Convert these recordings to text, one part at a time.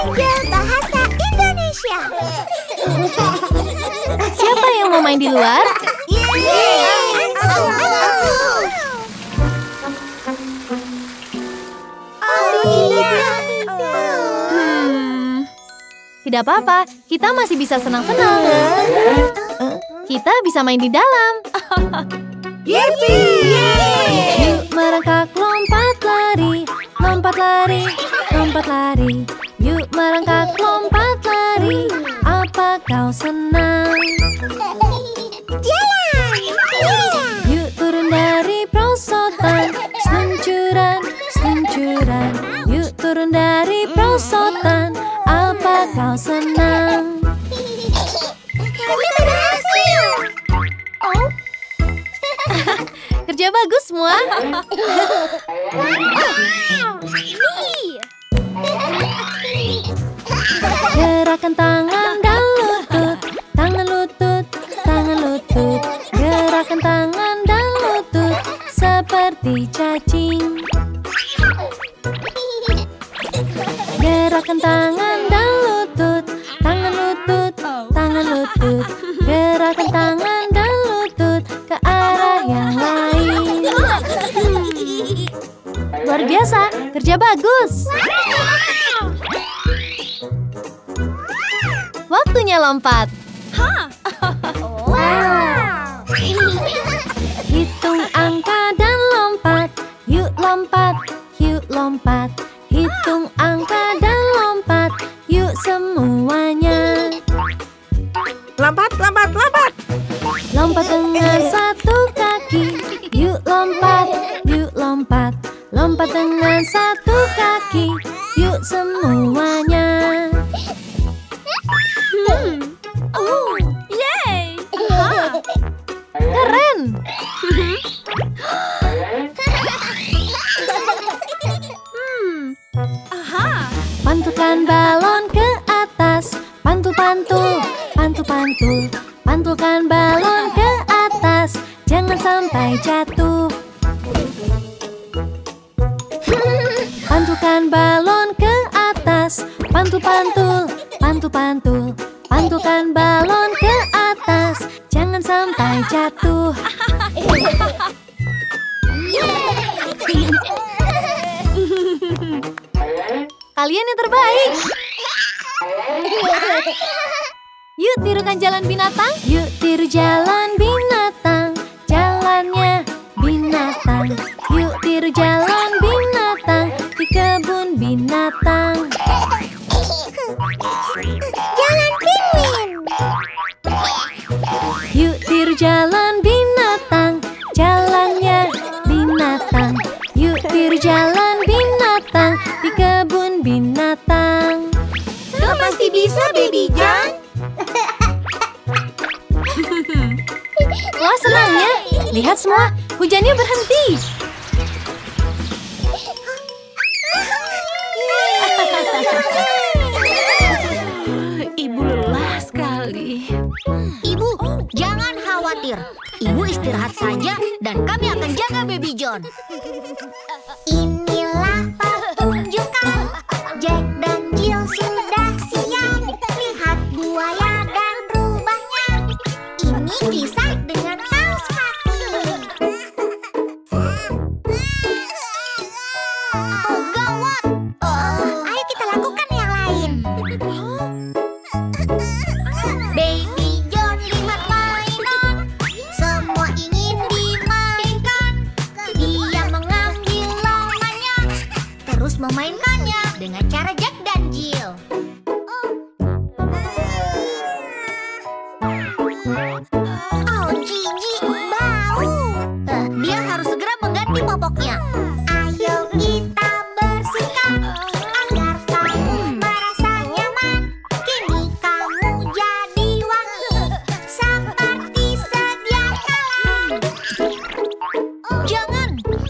Angel Bahasa Indonesia. Siapa yang mau main di luar? Tidak apa-apa, kita masih bisa senang-senang. Kita bisa main di dalam. Yuk merangkak lompat lari, lompat lari, lompat lari. Yuk merangkak lompat lari, apa kau senang? Jalan. Yuk turun dari perosotan, seluncuran, seluncuran. Yuk turun dari perosotan, apa kau senang? Kami berhasil. Oh. Kerja bagus semua. Gerakan tangan dan lutut, tangan lutut, tangan lutut. Gerakan tangan dan lutut seperti cacing. Gerakan tangan dan lutut, tangan lutut, tangan lutut. Gerakan tangan dan lutut ke arah yang lain. Luar biasa, kerja bagus. Waktunya lompat. Wow. Hitung angka dan lompat. Yuk lompat, yuk lompat. Hitung angka dan lompat. Yuk semuanya. Lompat, lompat, lompat. Lompat dengan satu kaki. Yuk lompat, yuk lompat. Lompat dengan satu kaki. Yuk semuanya. Oh, yay. Keren. Pantulkan balon ke atas. Pantul-pantul, pantul-pantul. Pantulkan balon ke atas. Jangan sampai jatuh. Pantulkan balon ke atas. Pantul-pantul, pantul-pantul. Pantulkan balon ke atas. Jangan sampai jatuh. Kalian yang terbaik. Yuk tirukan jalan binatang. Yuk tiru jalan binatang. Jalannya binatang. Yuk tiru jalan binatang di kebun binatang. Jalan penguin. Yuk tiru jalan binatang. Jalannya binatang. Yuk tiru jalan binatang di kebun binatang. Kau pasti bisa, Baby John. Wah, senangnya. Lihat semua, hujannya berhenti. Ibu lelah sekali. Ibu, jangan khawatir. Ibu istirahat saja dan kami akan jaga Baby John. Inilah pertunjukan. Jack dan Jill sudah siap. Lihat buaya dan rubahnya. Ini kisah dengan kaos kaki. Oh, gawat. Ayo kita lakukan yang lain. Baby John lihat mainan. Semua ingin dimainkan. Dia mengambil lawannya, terus memainkannya dengan cara Jack dan Jill. Oh, jijik, bau. Dia harus segera mengganti popoknya. Ayo kita bersihkan agar kamu merasa nyaman. Kini kamu jadi wangi seperti sedia kala. Jangan.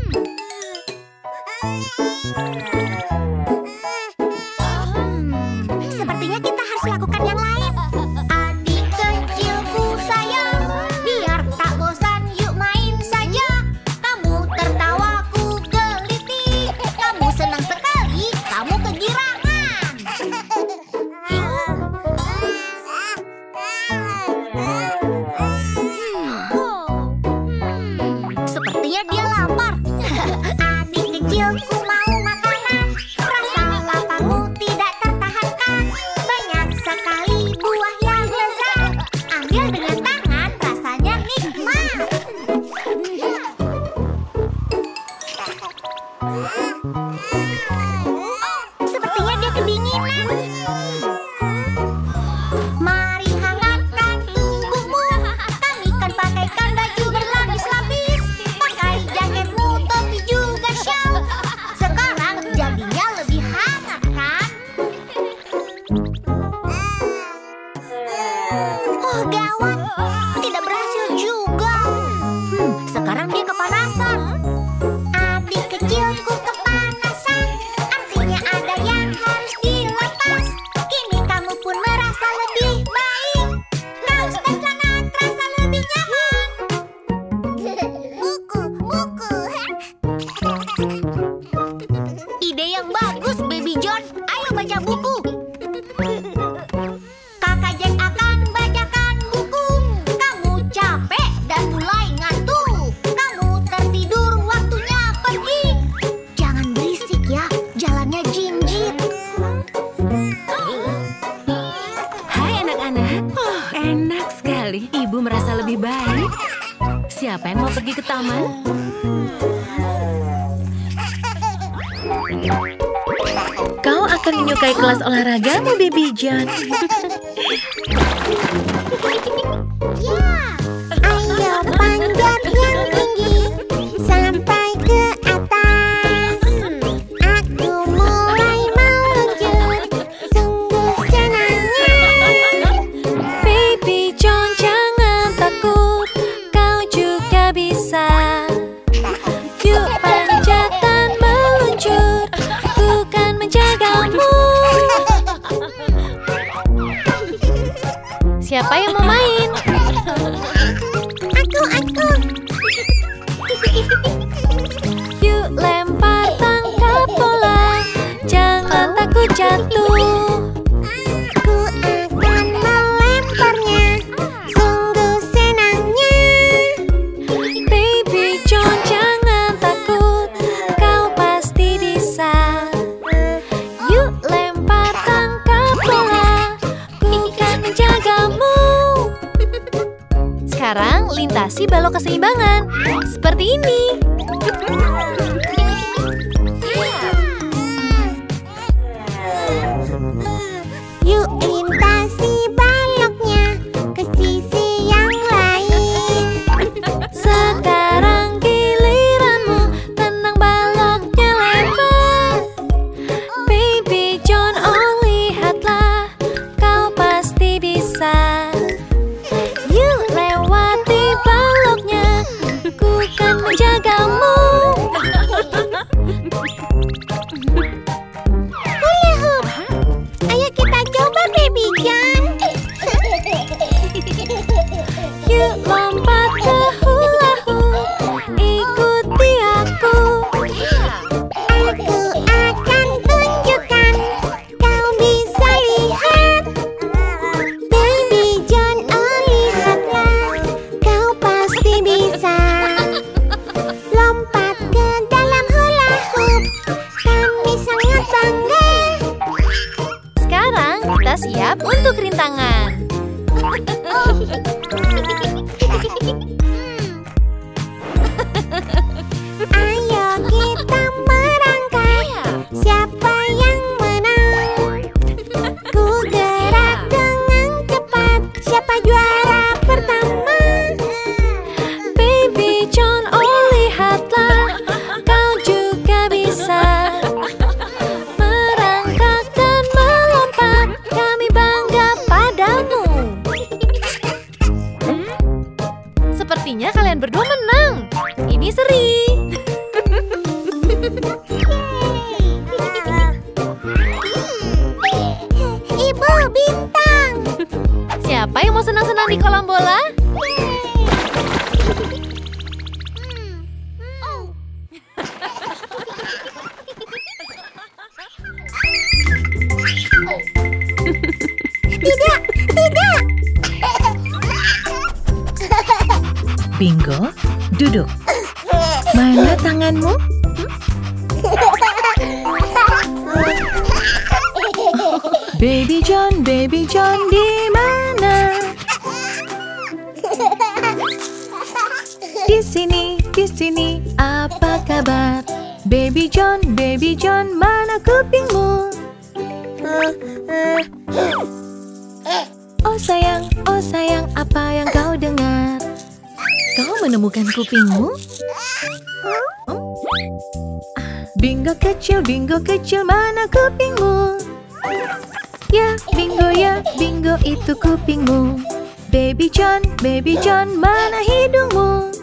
Sepertinya kita harus lakukan yang lain. Adik kecilku sayang, biar tak bosan yuk main saja. Kamu tertawaku geliti, kamu senang sekali, kamu kegirangan. Baby John, ayo baca buku. Kakak Jack akan bacakan buku. Kamu capek dan mulai ngantuk. Kamu tertidur, waktunya pergi. Jangan berisik ya, jalannya jinjit. Hai anak-anak. Oh, enak sekali. Ibu merasa lebih baik. Siapa yang mau pergi ke taman? Kau akan menyukai kelas olahragamu, Baby John. Ayo panjat yang tinggi sampai ke atas. Aku mulai meluncur, sungguh senangnya. Baby John, jangan takut, kau juga bisa. Yuk panjat dan meluncur, ku kan menjagamu. Siapa yang mau main? Aku. Yuk lempar tangkap bola, jangan takut jatuh. Aku akan melemparnya, sungguh senangnya. Baby John, jangan takut, kau pasti bisa. Yuk lempar tangkap bola, ku kan menjagamu. Sekarang lintasi balok keseimbangan, seperti ini. Yuk lintasi baloknya ke sisi yang lain. Sekarang giliranmu, tenang baloknya lempar. Baby John, oh lihatlah, kau pasti bisa. Yuk lewati baloknya, ku kan menjagamu. Hula hoop. Ayo kita coba, Baby John. Yuk lompat ke hula hoop, ikuti aku. Aku akan tunjukkan, kau bisa lihat. Baby John, oh lihatlah, kau pasti bisa. Lompat ke dalam hula hoop, kami sangat bangga. Sekarang kita siap untuk rintangan. Ayo kita merangkai, siapa yang menang? Ku gerak dengan cepat, siapa juara pertama? Baby John, oh lihatlah, kau juga bisa. Merangkak dan melompat, kami bangga padamu. Sepertinya kalian berdua menang. Ini seri. Ibu bintang. Siapa yang mau senang-senang di kolam bola? Tidak. Bingo, duduk. Mana tanganmu? Baby John, di mana? Di sini, apa kabar? Baby John, mana kupingmu? Oh sayang, apa yang kau dengar? Kau menemukan kupingmu? Bingo kecil, mana kupingmu? Ya, bingo itu kupingmu. Baby John, mana hidungmu?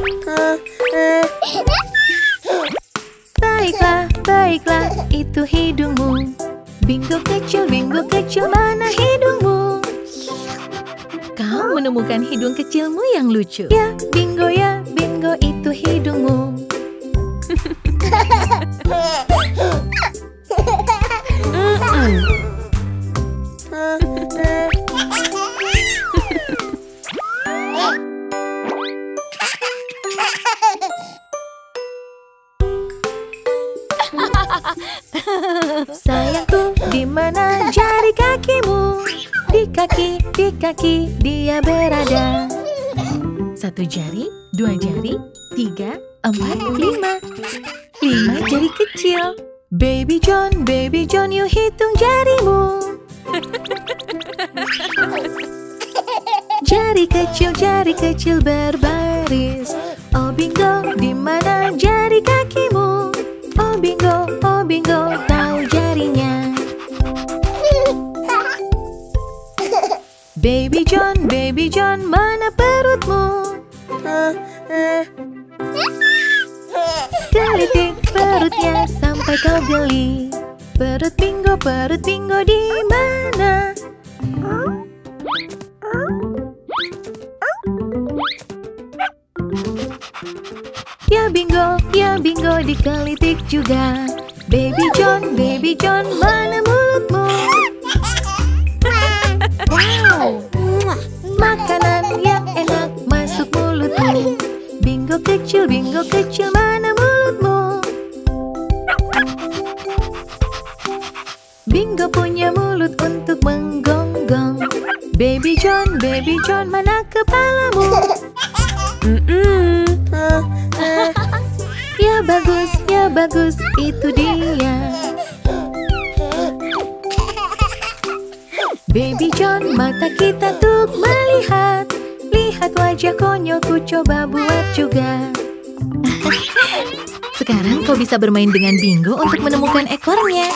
Baiklah, itu hidungmu. Bingo kecil, mana hidungmu? Kau menemukan hidung kecilmu yang lucu. Ya, bingo, itu hidungmu. sayangku, di mana jari kakimu? Di kaki dia berada. 1 jari, 2 jari, 3, 4, 5. 5 jari kecil. Baby John, yuk hitung jarimu. Jari kecil berbaris. Oh bingo, di mana jari kakimu? Oh bingo, tahu jarinya. Baby John, mana perutmu? Gelitik perutnya sampai kau geli. Perut bingo di mana? Ya bingo dikelitik juga. Baby John, mana mulutmu? Wow, makanan yang enak masuk mulutmu. Bingo kecil, mana mulutmu? Bingo punya mulut untuk menggonggong. Baby John, mana kepalamu? Ya bagus, itu dia. Baby John, mata kita untuk melihat. Lihat wajah konyolku, coba buat juga. Sekarang kau bisa bermain dengan Bingo untuk menemukan ekornya.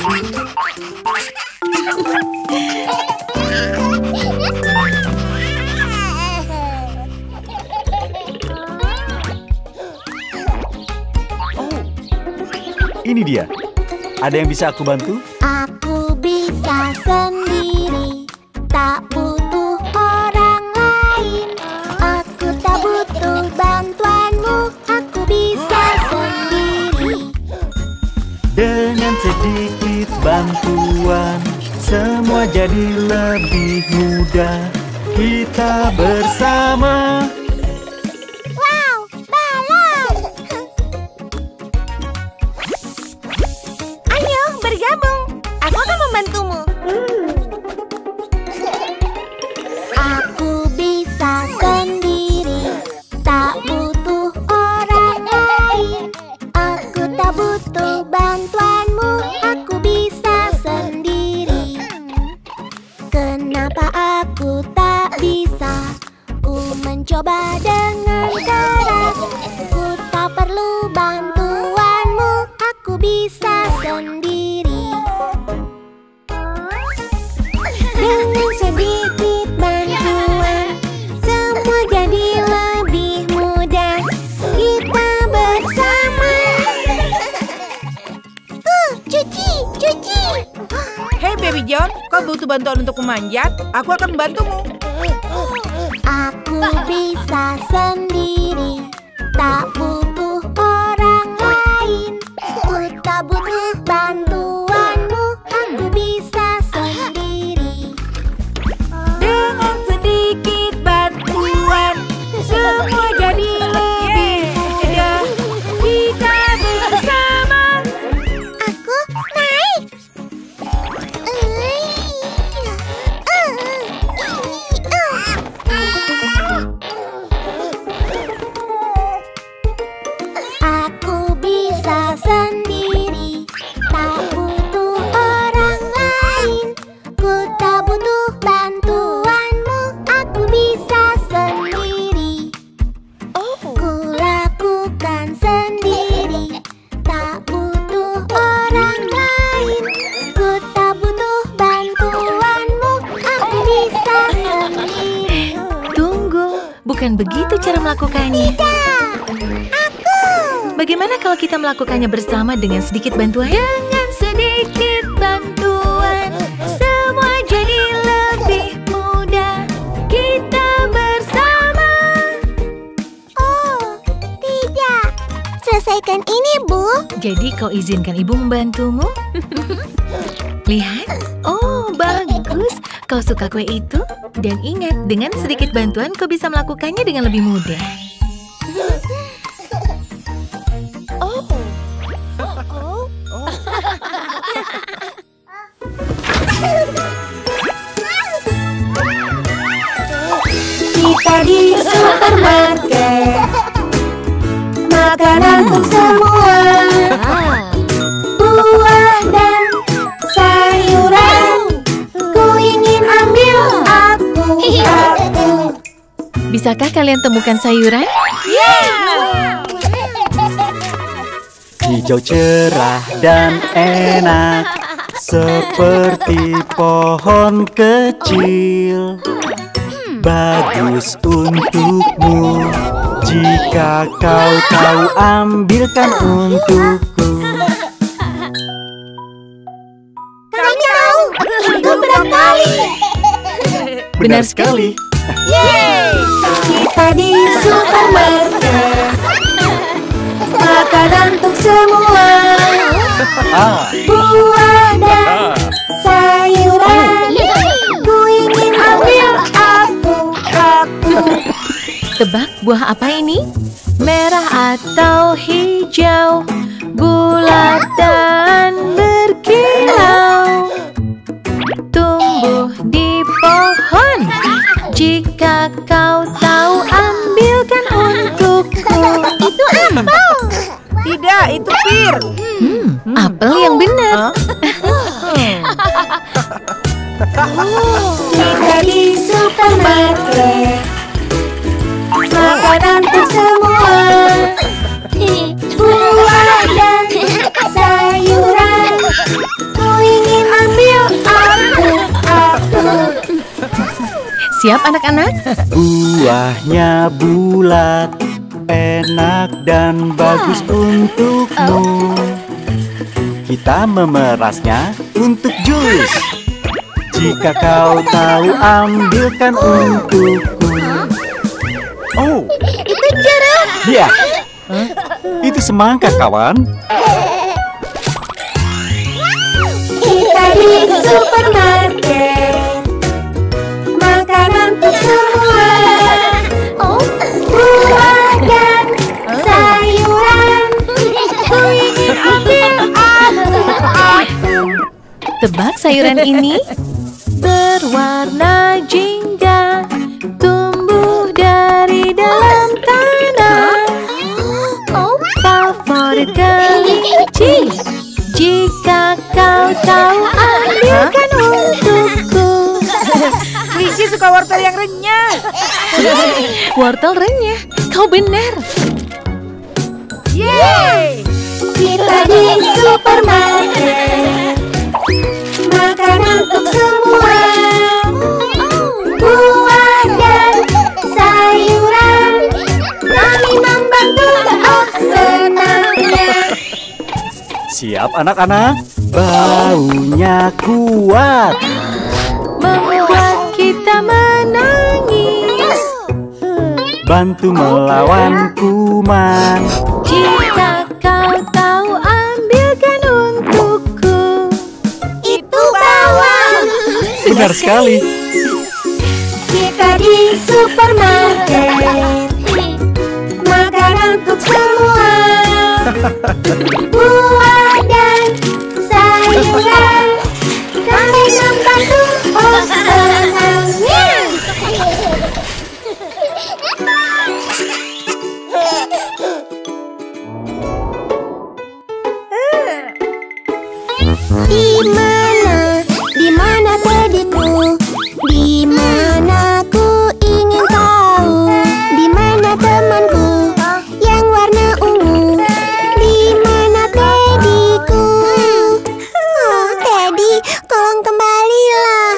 Ini dia. Ada yang bisa aku bantu? Aku bisa sendiri, tak butuh orang lain. Aku tak butuh bantuanmu, aku bisa sendiri. Dengan sedikit bantuan, semua jadi lebih mudah. Kita bersama. Wow, balon! Ayo bergabung, aku akan membantumu. Aku bisa sendiri, tak butuh orang lain. Aku tak butuh bantuanmu, aku bisa sendiri. Kenapa aku tak bisa? Ku mencoba dengan keras. Ku tak perlu bantuanmu, aku bisa sendiri. Dengan sedikit bantuan, semua jadi lebih mudah. Kita bersama. Cuci. Hei Baby John, kau butuh bantuan untuk memanjat? Aku akan membantumu. Aku bisa sendiri, tak butuh orang lain. Ku tak butuh bantuanmu, aku bisa sendiri. Dengan sedikit bantuan, semua jadi lebih mudah. Kita bersama. Aku naik. Aku bisa sendiri, tak butuh orang lain. Ku tak butuh bantuanmu, aku bisa sendiri. Ku lakukan sendiri, tak butuh orang lain. Ku tak butuh bantuanmu, aku bisa sendiri. Tunggu, bukan begitu cara melakukannya. Bagaimana kalau kita melakukannya bersama dengan sedikit bantuan? Dengan sedikit bantuan, semua jadi lebih mudah. Kita bersama. Oh, tidak. Selesaikan ini, Bu. Jadi kau izinkan ibu membantumu? Lihat. Oh, bagus. Kau suka kue itu? Dan ingat, dengan sedikit bantuan kau bisa melakukannya dengan lebih mudah. Oh. Kita di supermarket, makanan untuk semua, buah dan sayuran. Ku ingin ambil, aku. Bisakah kalian temukan sayuran? Hijau cerah dan enak, seperti pohon kecil. Bagus untukmu, jika kau tahu ambilkan untukku. Kami tahu, itu berat kali. Benar sekali. Kita di supermarket, makanan untuk semua, buah dan sayuran. Ku ingin ambil, aku. Tebak buah apa ini? Merah atau hijau, bulat dan berkilau. Tumbuh di pohon, jika kau tahu ambilkan untukku. Itu apel. Tidak, itu pir. Apel yang benar. Kita di supermarket, makanan untuk semua, buah dan sayuran. Ku ingin ambil, aku. Siap anak-anak? Buahnya bulat, enak dan bagus untukmu. Kita memerasnya untuk jus. Jika kau tahu ambilkan untukku. Oh, Itu jeruk. iya. Itu semangka, kawan. Kita di supermarket, makanan untuk semua, buah dan sayuran. Ku ingin ambil, aku. Tebak sayuran ini? Berwarna jingga, tumbuh dari dalam tanah. Favorit kelinci, jika kau tahu ambilkan untukku. Lizzie suka wortel yang renyah. Wortel renyah, kau benar. Yeay! Kita di supermarket, makanan untuk semua, buah dan sayuran. Kami membantu, senangnya. Siap anak-anak? Baunya kuat. Membuat kita menangis. Bantu melawan kuman. Jika kau tahu ambilkan untukku. Itu bawang. Benar sekali. Kita di supermarket, makanan untuk semua, buah dan sayuran. Kami membantu, senangnya. Di mana tadiku? Di mana ku ingin tahu? Di mana temanku yang warna ungu? Di mana Teddyku? Oh, Teddy, tolong kembalilah.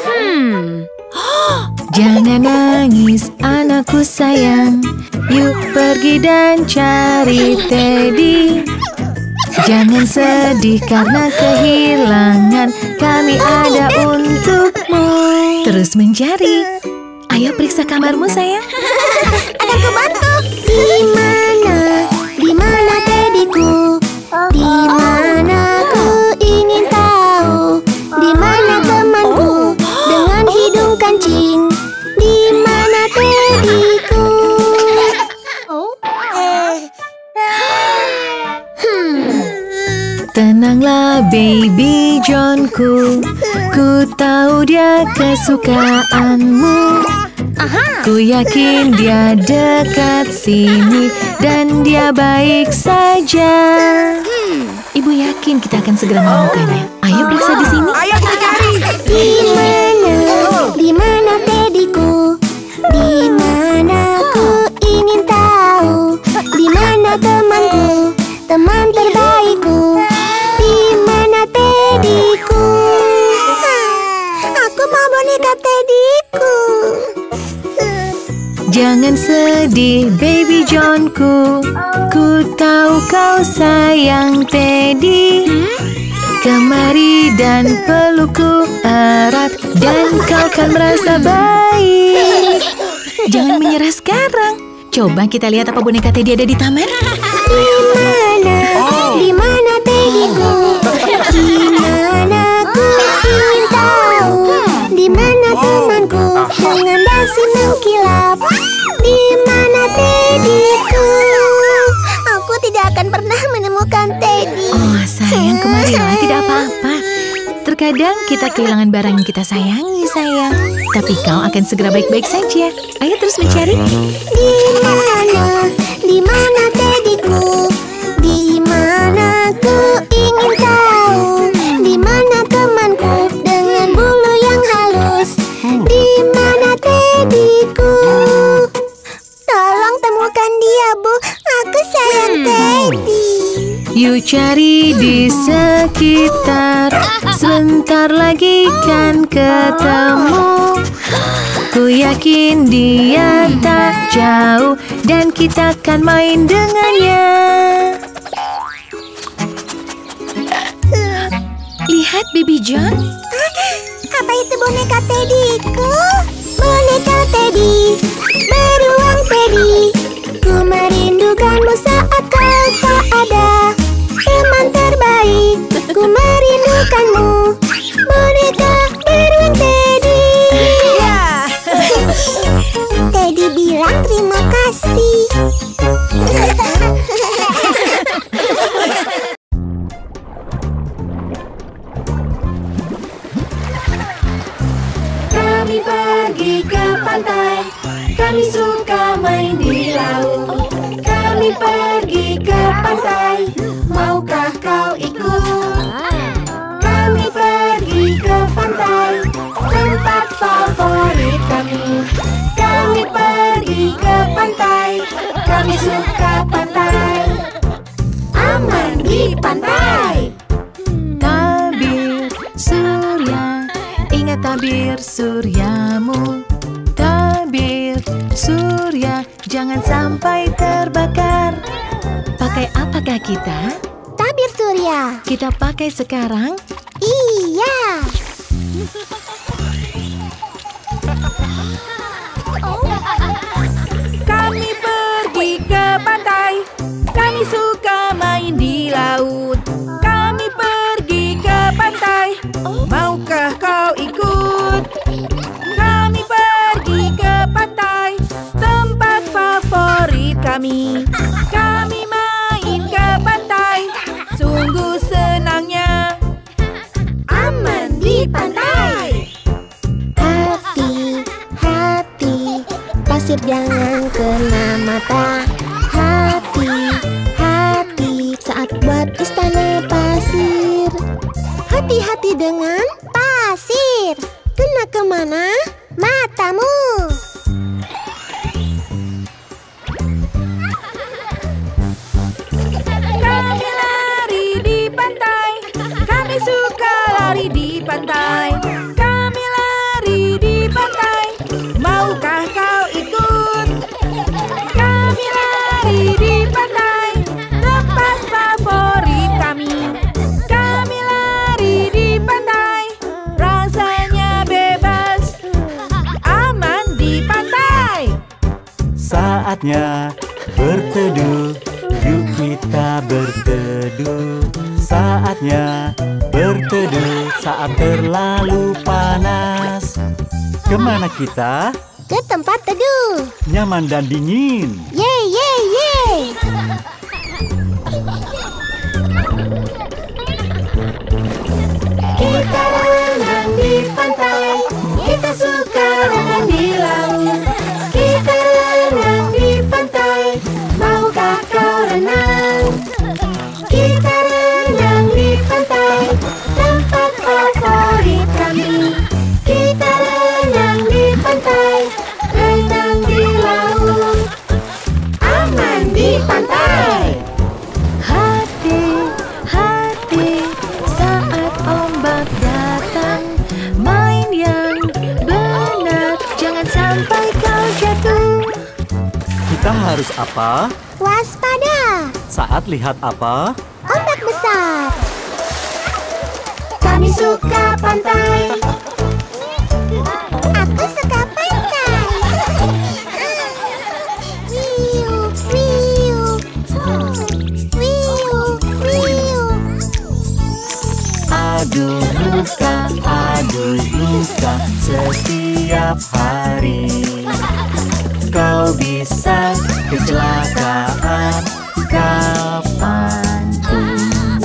Jangan nangis anakku sayang. Yuk pergi dan cari Teddy. Jangan sedih karena kehilangan. Kami ada untukmu. Terus mencari. Ayo periksa kamarmu sayang. Akan kubantu. Di mana Teddyku? Di mana ku ingin tahu? Di mana temanku dengan hidung kancing? Di mana Teddyku? Tenanglah baby Johnku, ku tahu dia kesukaanmu. Ku yakin dia dekat sini dan dia baik saja. Ibu yakin kita akan segera menemukannya. Ayo periksa di sini. Ayo kita cari. Di mana Teddyku? Di mana ku ingin tahu? Di mana temanku? Teman terbaikku? Di mana Teddyku? Aku mau boneka Teddyku. Jangan sedih, Baby Johnku. Ku tahu kau sayang Teddy. Kemari dan pelukku erat dan kau kan merasa baik. Jangan menyerah sekarang. Coba kita lihat apa boneka Teddy ada di taman. Di mana Teddyku? Di mana ku ingin tahu? Di mana temanku dengan dasi mengkilap? Di mana Teddyku? Aku tidak akan pernah menemukan Teddy. Oh sayang, kemarilah, tidak apa-apa. Terkadang kita kehilangan barang yang kita sayangi, sayang. Tapi kau akan segera baik-baik saja. Ayo terus mencari. Di mana Teddyku? Di mana ku ingin tahu? Di mana temanku dengan bulu yang halus? Di mana Teddyku? Tolong temukan dia, Bu. Aku sayang Teddy. Yuk cari di sekitar, sebentar lagi kan ketemu. Ku yakin dia tak jauh dan kita akan main dengannya. Lihat Baby John. Apa itu boneka Teddyku? Boneka Teddy, beruang Teddy. Ku merindukanmu saat kau tak ada. Teman terbaik, ku merindukanmu. Boneka beruang Teddy. Teddy bilang terima kasih. Kami pergi ke pantai, kami suka main di laut. Kami pergi ke pantai, maukah kau ikut? Kami pergi ke pantai, tempat favorit kami. Kami pergi ke pantai, kami suka pantai. Aman di pantai. Tabir surya, ingat tabir suryamu. Tabir surya, jangan sampai terbakar. Pakai apakah kita? Tabir surya. Kita pakai sekarang. Iya. Kami pergi ke pantai, kami suka main di laut. Kami pergi ke pantai, maukah kau ikut? Kami pergi ke pantai, tempat favorit kami. Kami main ke pantai, sungguh senangnya. Aman di pantai. Hati-hati, pasir jangan kena mata. Hati-hati, saat buat istana pasir. Hati-hati dengan pasir. Kena kemana? Matamu. Kami lari di pantai, kami suka lari di pantai. Kami lari di pantai, maukah kau ikut? Kami lari di pantai, tempat favorit kami. Kami lari di pantai, rasanya bebas, aman di pantai. Saatnya berteduh, yuk kita berteduh. Saatnya berteduh saat terlalu panas. Kemana kita? Ke tempat teduh. Nyaman dan dingin. Yeay, yeay, yeay. Kita renang di pantai, kita suka renang di laut. Kita harus apa? Waspada. Saat lihat apa? Ombak besar. Kami suka pantai. Aku suka pantai. Wiu, wiu. Wiu, wiu. Aduh luka setiap hari. Kau bisa kecelakaan kapanpun.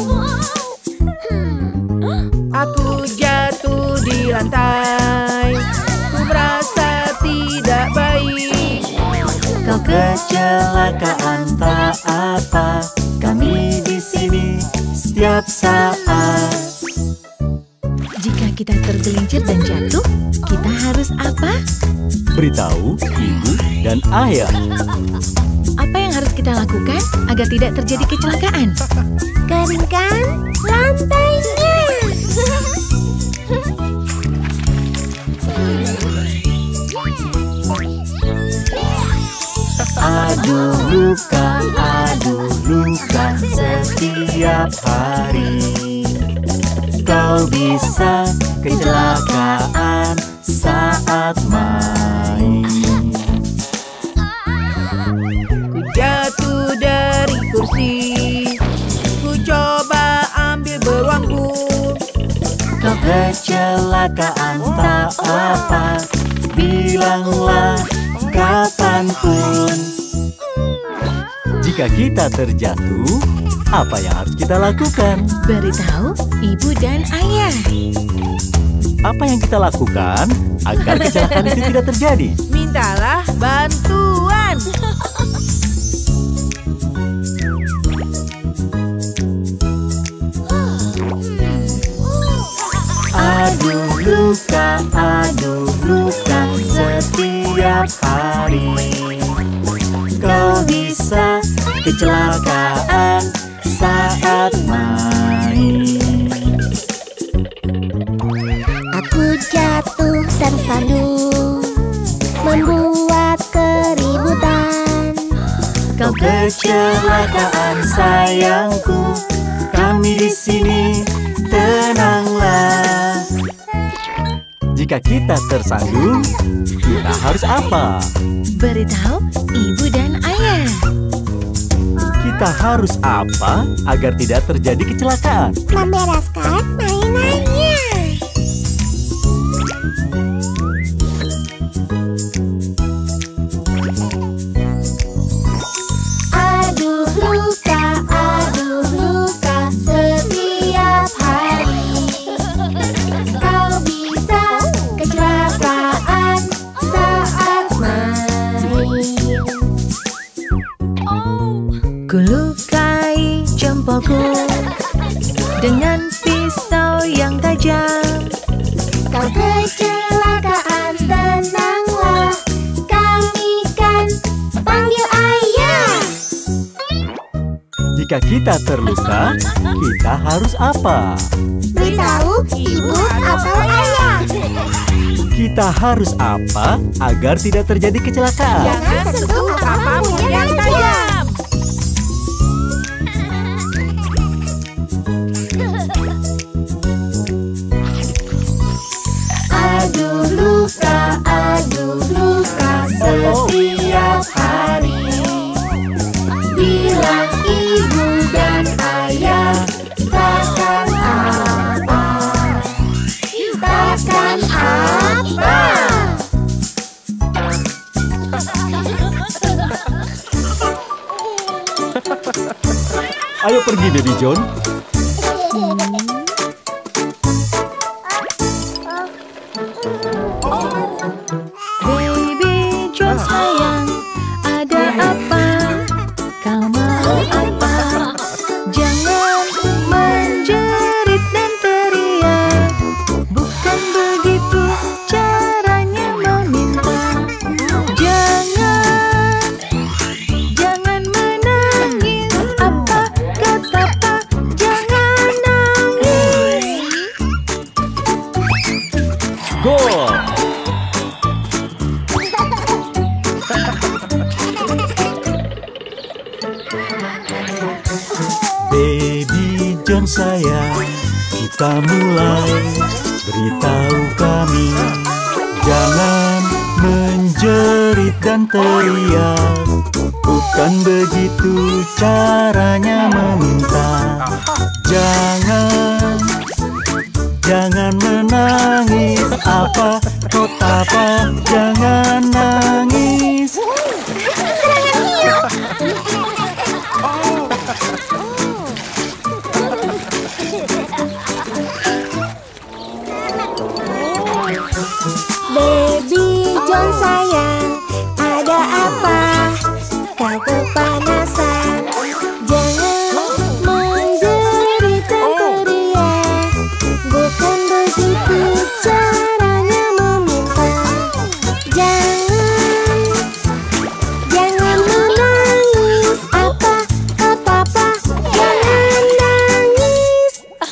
Aku jatuh di lantai. Ku merasa tidak baik. Kau kecelakaan tak apa. Kami di sini setiap saat. Jika kita tergelincir dan jatuh, kita harus apa? Beritahu ibu dan ayah. Apa yang harus kita lakukan agar tidak terjadi kecelakaan? Keringkan lantainya. Aduh luka setiap hari. Kau bisa kecelakaan saat main. Ku jatuh dari kursi. Ku coba ambil beruangku. Kau kecelakaan tak apa. Bilanglah kapanpun. Jika kita terjatuh, apa yang harus kita lakukan? Beritahu ibu dan ayah. Apa yang kita lakukan agar kecelakaan itu tidak terjadi? Mintalah bantuan. Aduh luka setiap hari. Kau bisa kecelakaan saat main. Aku jatuh tersandung, membuat keributan. Kau kecelakaan sayangku. Kami di sini, tenanglah. Jika kita tersandung, kita harus apa? Beritahu ibu dan ayah. Kita harus apa agar tidak terjadi kecelakaan? Membereskan mainannya. Aduh luka setiap hari. Kau bisa kecelakaan saat main. Kulukai jempolku dengan pisau yang tajam. Kau kecelakaan, tenanglah. Kami kan panggil ayah. Jika kita terluka, kita harus apa? Beritahu ibu atau ayah. Kita harus apa agar tidak terjadi kecelakaan? Jangan sentuh apapun yang tajam. Aduh luka setiap hari. Bilang ibu dan ayah, takkan apa. Takkan apa. Ayo pergi, Baby John. Baby John sayang, ada apa? Kau mau apa? Jangan menjerit dan teriak. Bukan begitu caranya meminta. Jangan menangis. Apa kata Pak? Jangan nangis. Gol! Beritahu kami, jangan menjerit dan teriak. Bukan begitu caranya meminta. Jangan menangis. Apa, kot apa, jangan nangis. Baby John sayang, ada apa? Kau kepanasan. Jangan menjerit dan teriak. Bukan begitu caranya meminta. Jangan menangis. Apa, kata apa? Jangan nangis.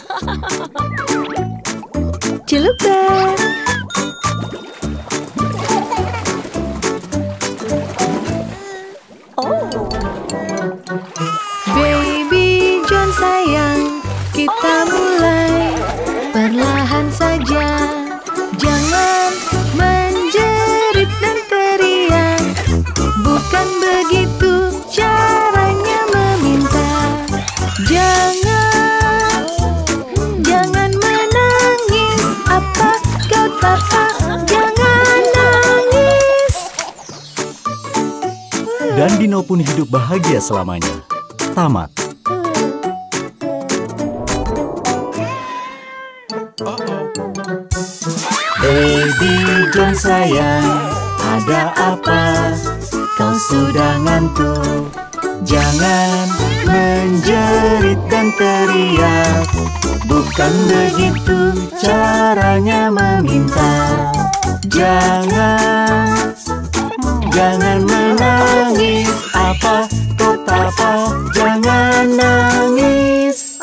Ciluba. Baby John sayang, kita mulai perlahan saja. Jangan menjerit dan teriak. Bukan begitu caranya meminta. Jangan menangis. Apa kata apa? Jangan nangis. Dan Dino pun hidup bahagia selamanya. Tamat. Baby John sayang, ada apa? Kau sudah ngantuk. Jangan menjerit dan teriak. Bukan begitu caranya meminta. Jangan menangis. Apa, kata apa, jangan nangis.